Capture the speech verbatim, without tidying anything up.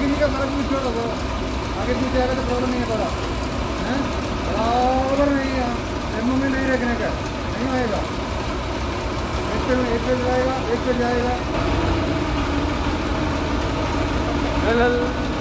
Bikini का सारा कुछ छोड़ दो, आगे पीछे आएगा तो प्रॉब्लम नहीं है थोड़ा, हैं बराबर नहीं है, एमओ में नहीं रखने का, नहीं आएगा, एक पे एक पे जाएगा, एक पे जाएगा।